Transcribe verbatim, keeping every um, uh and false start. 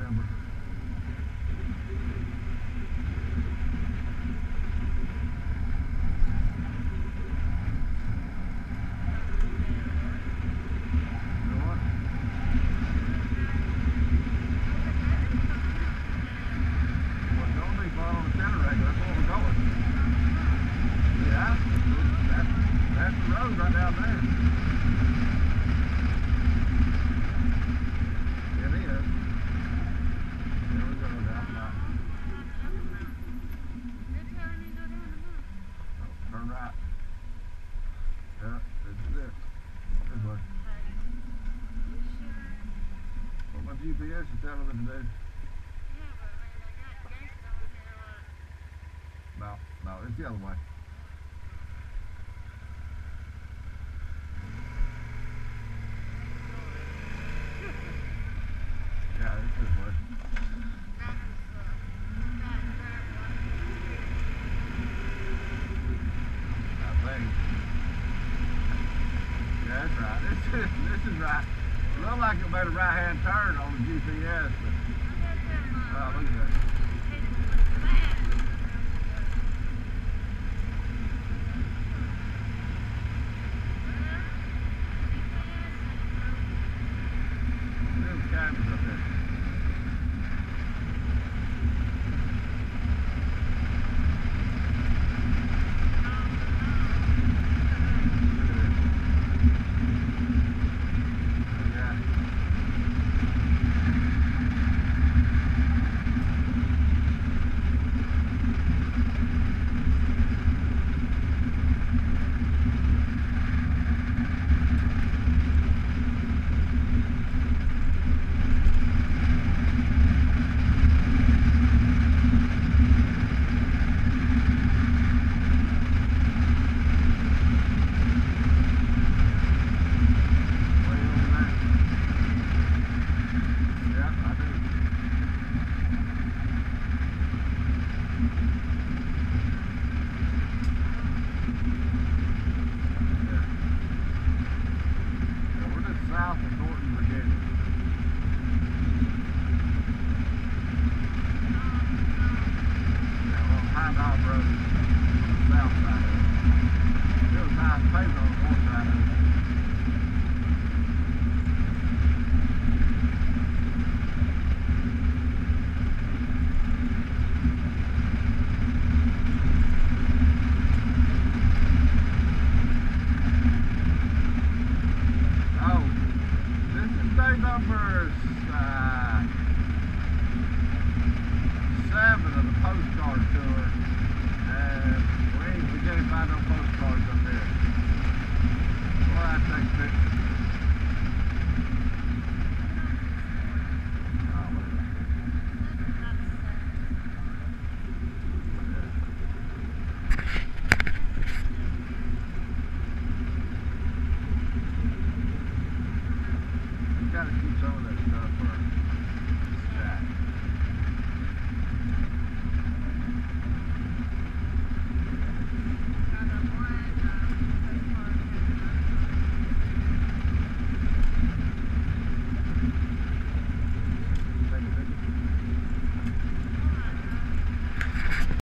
remember. G P S is telling me to do. Yeah, but I mean, they got gates on here, like... No, no, it's the other way. Yeah, it's this way. I think. Yeah, that's right. This is, this is right. It looked like it made a right-hand turn on the G P S, but wow, look at that. There's cameras up there. Numbers uh, seven of the postcard tour, and we, ain't, we can't find no postcards up there. We'll have to take pictures. Gotta keep some of that stuff for